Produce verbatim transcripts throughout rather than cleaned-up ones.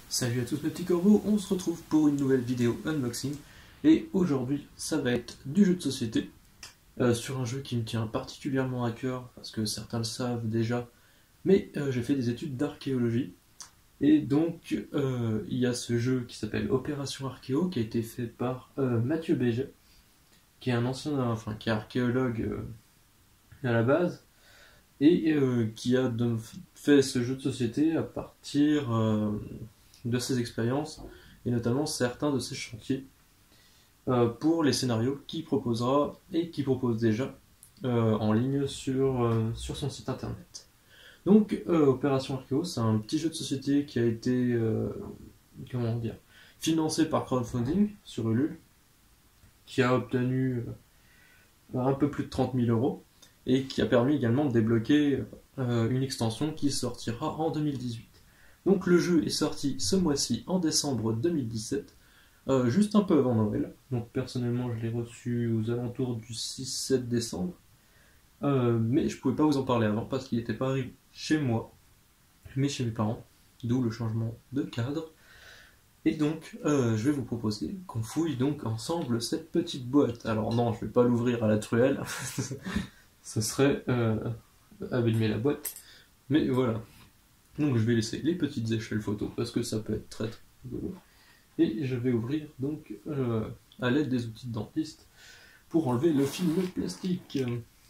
Salut à tous mes petits corbeaux, on se retrouve pour une nouvelle vidéo unboxing et aujourd'hui ça va être du jeu de société euh, sur un jeu qui me tient particulièrement à cœur parce que certains le savent déjà, mais euh, j'ai fait des études d'archéologie et donc euh, il y a ce jeu qui s'appelle Opération Archéo qui a été fait par euh, Mathieu Béget qui est un ancien, enfin qui est archéologue euh, à la base et euh, qui a donc fait ce jeu de société à partir euh, de ses expériences et notamment certains de ses chantiers euh, pour les scénarios qu'il proposera et qu'il propose déjà euh, en ligne sur, euh, sur son site internet. Donc euh, Opération Archéo, c'est un petit jeu de société qui a été euh, comment dire, financé par crowdfunding sur Ulule, qui a obtenu euh, un peu plus de trente mille euros et qui a permis également de débloquer euh, une extension qui sortira en deux mille dix-huit. Donc le jeu est sorti ce mois-ci en décembre deux mille dix-sept, euh, juste un peu avant Noël. Donc personnellement je l'ai reçu aux alentours du six sept décembre. Euh, mais je pouvais pas vous en parler avant parce qu'il n'était pas arrivé chez moi, mais chez mes parents, d'où le changement de cadre. Et donc euh, je vais vous proposer qu'on fouille donc ensemble cette petite boîte. Alors non, je vais pas l'ouvrir à la truelle, ce serait euh, abîmer la boîte, mais voilà. Donc je vais laisser les petites échelles photo parce que ça peut être très très rigolo. Et je vais ouvrir donc euh, à l'aide des outils de dentiste pour enlever le film plastique.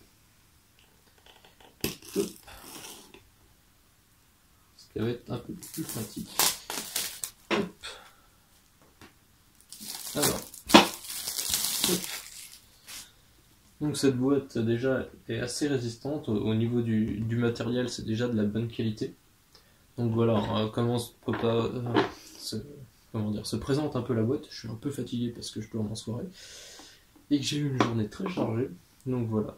Hop. Ce qui va être un peu plus pratique. Hop. Alors. Hop. Donc cette boîte déjà est assez résistante. Au niveau du, du matériel, c'est déjà de la bonne qualité. Donc voilà, euh, comment se, pas, euh, se, comment dire, se présente un peu la boîte. Je suis un peu fatigué parce que je tourne en soirée et que j'ai eu une journée très chargée. Donc voilà.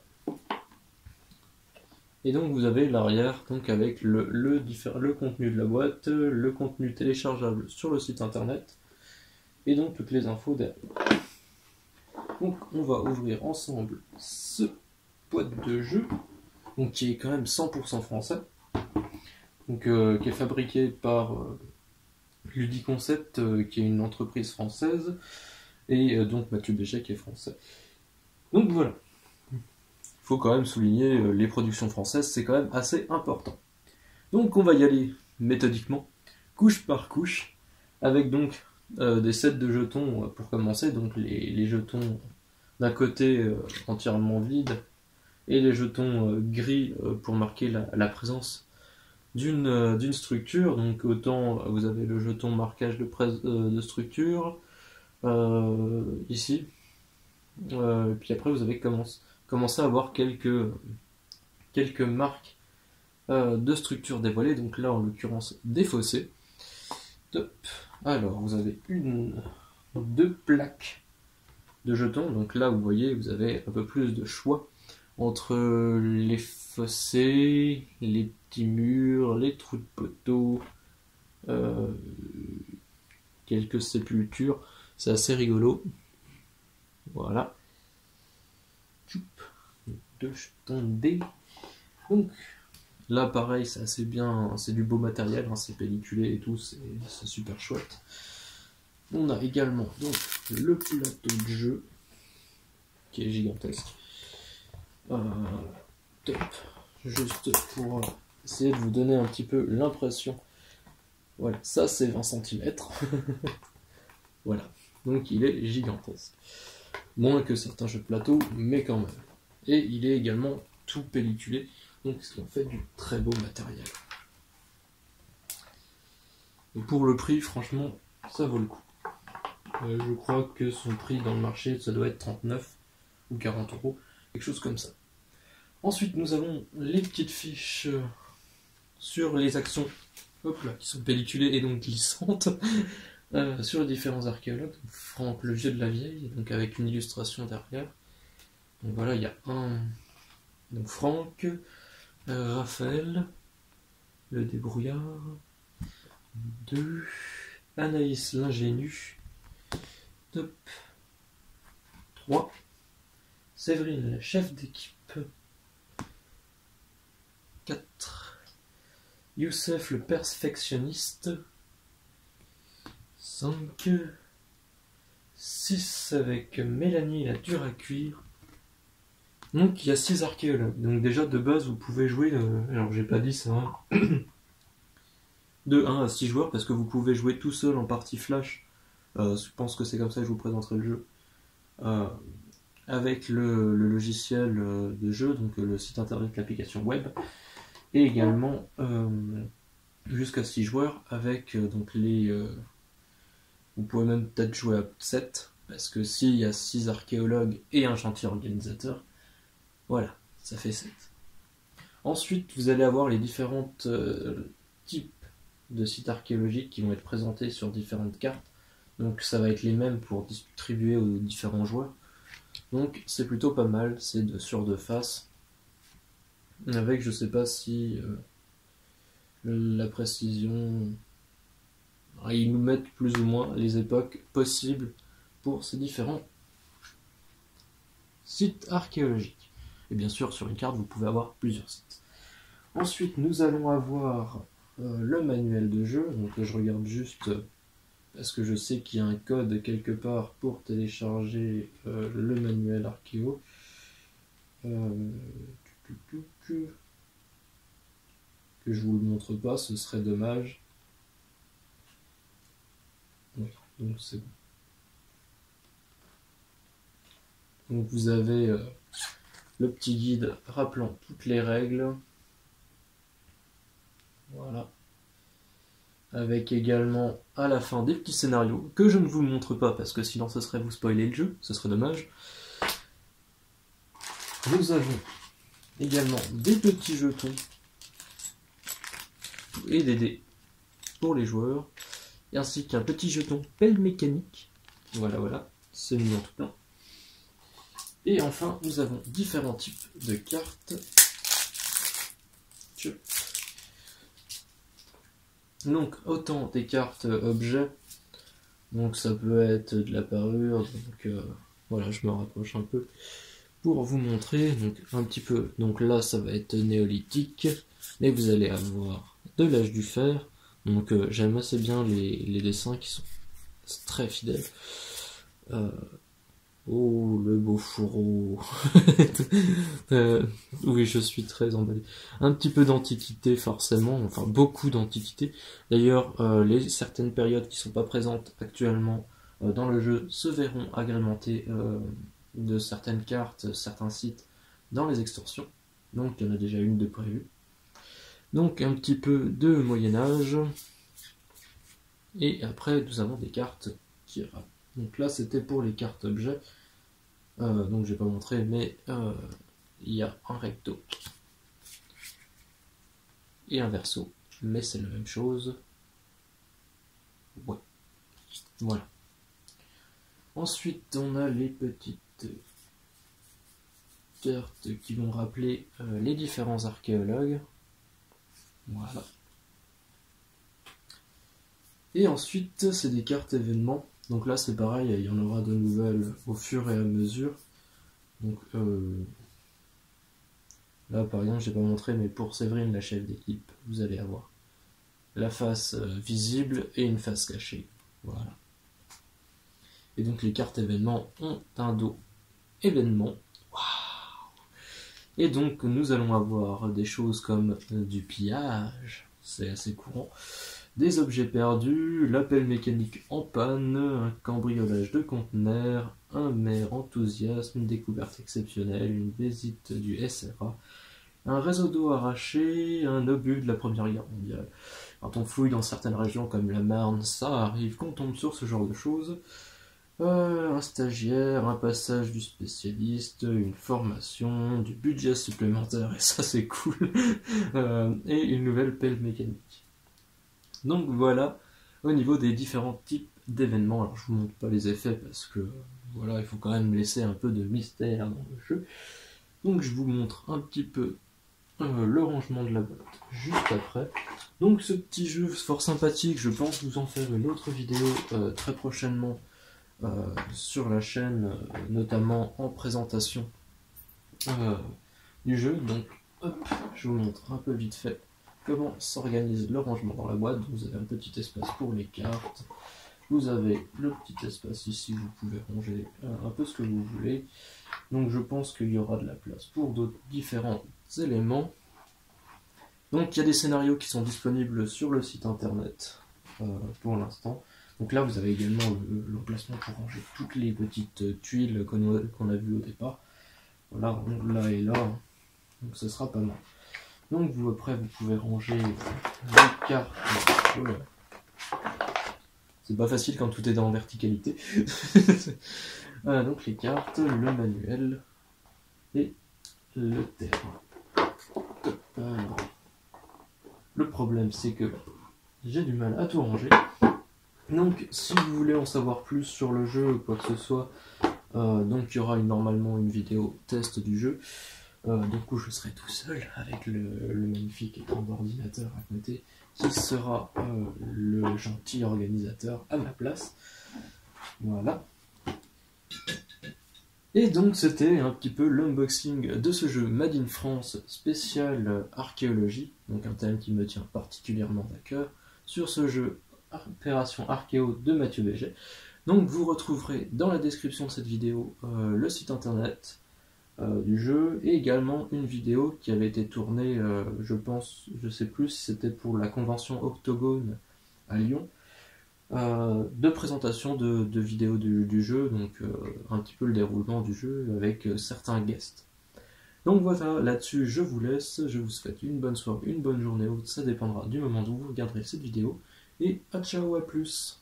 Et donc vous avez l'arrière donc avec le, le, le contenu de la boîte, le contenu téléchargeable sur le site internet et donc toutes les infos derrière. Donc on va ouvrir ensemble ce boîte de jeu, donc qui est quand même cent pour cent français. Donc, euh, qui est fabriqué par euh, Ludiconcept, euh, qui est une entreprise française, et euh, donc Mathieu Béget qui est français. Donc voilà. Il faut quand même souligner euh, les productions françaises, c'est quand même assez important. Donc on va y aller méthodiquement, couche par couche, avec donc euh, des sets de jetons euh, pour commencer, donc les, les jetons d'un côté euh, entièrement vides, et les jetons euh, gris euh, pour marquer la, la présence d'une euh, d'une structure. Donc autant vous avez le jeton marquage de, euh, de structure euh, ici, euh, puis après vous avez commencé, commencé à avoir quelques quelques marques euh, de structure dévoilées, donc là en l'occurrence défaussées. Top. Alors vous avez une deux plaques de jetons, donc là vous voyez vous avez un peu plus de choix entre les fossés, les petits murs, les trous de poteaux, euh, quelques sépultures, c'est assez rigolo. Voilà. Deux jetons de dés. Donc là pareil, c'est assez bien, c'est du beau matériel, hein, c'est pelliculé et tout, c'est super chouette. On a également donc le plateau de jeu qui est gigantesque. Euh, top. Juste pour essayer de vous donner un petit peu l'impression. Voilà, ça c'est vingt centimètres. Voilà, donc il est gigantesque. Moins que certains jeux de plateau, mais quand même. Et il est également tout pelliculé, donc ce qui en fait du très beau matériel. Et pour le prix, franchement, ça vaut le coup. Euh, je crois que son prix dans le marché, ça doit être trente-neuf ou quarante euros, quelque chose comme ça. Ensuite, nous avons les petites fiches sur les actions, hop là, qui sont pelliculées et donc glissantes, euh, sur les différents archéologues. Franck le vieux de la vieille, donc avec une illustration derrière. Donc voilà, il y a un, donc Franck, euh, Raphaël, le débrouillard, deux, Anaïs l'ingénue, top, trois, Séverine la chef d'équipe, quatre, Youssef le perfectionniste, cinq, six avec Mélanie la dure à cuire. Donc il y a six archéologues. Donc déjà de base vous pouvez jouer, euh, alors j'ai pas dit ça, hein, de un à six joueurs parce que vous pouvez jouer tout seul en partie flash. Euh, je pense que c'est comme ça que je vous présenterai le jeu. Euh, avec le, le logiciel de jeu, donc le site internet, l'application web, et également euh, jusqu'à six joueurs avec euh, donc les... Euh, vous pouvez même peut-être jouer à sept, parce que s'il y a six archéologues et un chantier organisateur, voilà, ça fait sept. Ensuite, vous allez avoir les différents euh, types de sites archéologiques qui vont être présentés sur différentes cartes. Donc ça va être les mêmes pour distribuer aux différents joueurs. Donc c'est plutôt pas mal, c'est de sur deux faces. Avec, je sais pas si euh, la précision... Ils nous mettent plus ou moins les époques possibles pour ces différents sites archéologiques. Et bien sûr, sur une carte, vous pouvez avoir plusieurs sites. Ensuite, nous allons avoir euh, le manuel de jeu. Donc je regarde juste... Euh, parce que je sais qu'il y a un code quelque part pour télécharger euh, le manuel archéo. Euh, que je vous le montre pas, ce serait dommage. Oui, donc c'est bon. Donc vous avez euh, le petit guide rappelant toutes les règles. Voilà. Avec également à la fin des petits scénarios que je ne vous montre pas parce que sinon ce serait vous spoiler le jeu, ce serait dommage. Nous avons également des petits jetons et des dés pour les joueurs, ainsi qu'un petit jeton pelle mécanique. Voilà, voilà, c'est mis en tout plein. Et enfin, nous avons différents types de cartes. Donc autant des cartes objets, donc ça peut être de la parure, donc euh, voilà, je me rapproche un peu pour vous montrer, donc un petit peu, donc là ça va être néolithique, mais vous allez avoir de l'âge du fer, donc euh, j'aime assez bien les, les dessins qui sont très fidèles. Euh, Oh, le beau fourreau. euh, oui, je suis très emballé. Un petit peu d'antiquité, forcément. Enfin, beaucoup d'antiquité. D'ailleurs, euh, les certaines périodes qui sont pas présentes actuellement euh, dans le jeu se verront agrémentées euh, de certaines cartes, certains sites dans les extensions. Donc, il y en a déjà une de prévue. Donc, un petit peu de Moyen-Âge. Et après, nous avons des cartes qui... Donc là, c'était pour les cartes objets. Euh, donc je vais pas montrer, mais euh, il y a un recto et un verso, mais c'est la même chose. Ouais, voilà. Ensuite, on a les petites cartes qui vont rappeler euh, les différents archéologues. Voilà. Et ensuite, c'est des cartes événements. Donc là, c'est pareil, il y en aura de nouvelles au fur et à mesure. Donc euh, là, par exemple, je n'ai pas montré, mais pour Séverine, la chef d'équipe, vous allez avoir la face euh, visible et une face cachée. Voilà. Et donc les cartes événements ont un dos événement. Waouh! Et donc nous allons avoir des choses comme euh, du pillage, c'est assez courant. Des objets perdus, l'appel mécanique en panne, un cambriolage de conteneurs, un maire enthousiasme, une découverte exceptionnelle, une visite du S R A, un réseau d'eau arraché, un obus de la Première Guerre mondiale. Quand on fouille dans certaines régions comme la Marne, ça arrive qu'on tombe sur ce genre de choses. Euh, un stagiaire, un passage du spécialiste, une formation, du budget supplémentaire, et ça c'est cool, euh, et une nouvelle pelle mécanique. Donc voilà, au niveau des différents types d'événements. Alors je vous montre pas les effets parce que voilà, il faut quand même laisser un peu de mystère dans le jeu. Donc je vous montre un petit peu euh, le rangement de la boîte juste après. Donc ce petit jeu fort sympathique, je pense vous en faire une autre vidéo euh, très prochainement euh, sur la chaîne, euh, notamment en présentation euh, du jeu. Donc hop, je vous montre un peu vite fait comment s'organise le rangement dans la boîte. Vous avez un petit espace pour les cartes, vous avez le petit espace ici, vous pouvez ranger un peu ce que vous voulez. Donc je pense qu'il y aura de la place pour d'autres différents éléments. Donc il y a des scénarios qui sont disponibles sur le site internet euh, pour l'instant. Donc là vous avez également l'emplacement pour ranger toutes les petites tuiles qu'on a, qu'on a vues au départ. Voilà, là et là, donc ce sera pas mal. Donc vous après vous pouvez ranger les cartes. Voilà. C'est pas facile quand tout est en verticalité. Voilà, donc les cartes, le manuel et le terrain. Alors, le problème c'est que j'ai du mal à tout ranger. Donc si vous voulez en savoir plus sur le jeu ou quoi que ce soit, euh, donc il y aura une, normalement une vidéo test du jeu. Euh, donc où je serai tout seul avec le, le magnifique écran d'ordinateur à côté qui sera euh, le gentil organisateur à ma place. Voilà. Et donc c'était un petit peu l'unboxing de ce jeu Made in France spécial archéologie, donc un thème qui me tient particulièrement à cœur, sur ce jeu Opération Archéo de Mathieu Béget. Donc vous retrouverez dans la description de cette vidéo euh, le site internet euh, du jeu et également une vidéo qui avait été tournée, euh, je pense, je sais plus si c'était pour la convention Octogone à Lyon, euh, de présentation de, de vidéos du, du jeu, donc euh, un petit peu le déroulement du jeu avec euh, certains guests. Donc voilà, là-dessus je vous laisse, je vous souhaite une bonne soirée, une bonne journée, ça dépendra du moment où vous regarderez cette vidéo, et à ciao, à plus.